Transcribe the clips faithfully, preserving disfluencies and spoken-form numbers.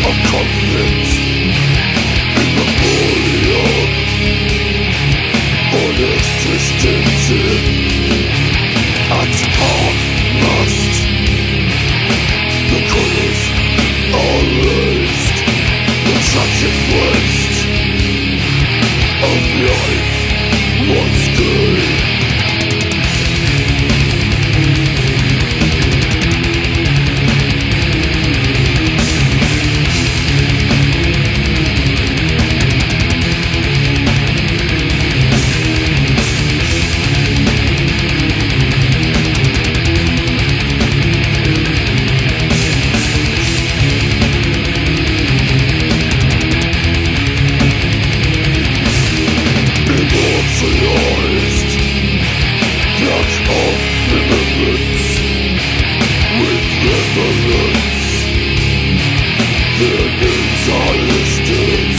of conflict in the volume on existence at half mast. The colors are raised, the tragic waste of life once good. Immortalized, black of remembrance, with reverence. Their names are listed,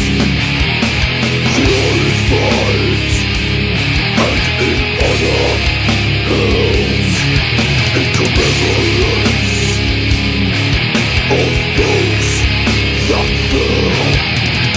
glorified, and in honor held, in commemorance of those that fell.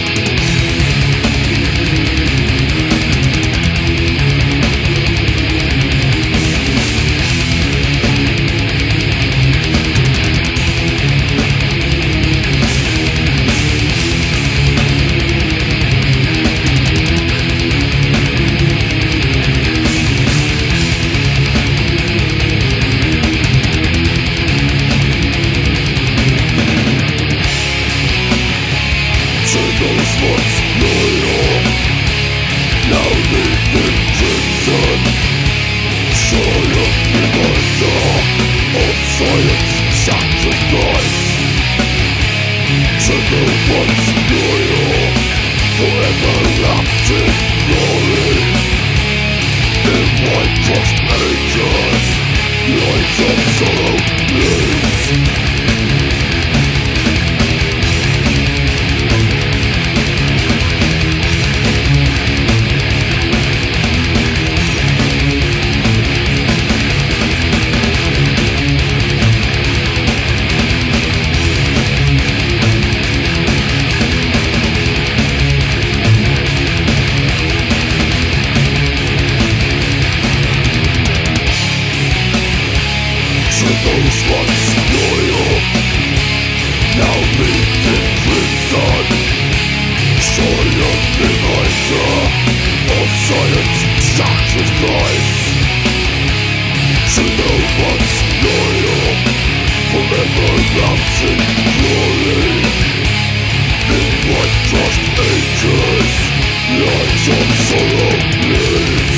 Those once loyal, now live in prison. Silent reminder of silent sacrifice. To the once loyal, forever wrapped in glory. In white-crossed ages, lights of sorrow blaze. Those once loyal, now live in crimson. Silent reminder of silent sacrifice. To the once loyal, forever wrapped in glory. In white-crossed ages, lights of sorrow blaze.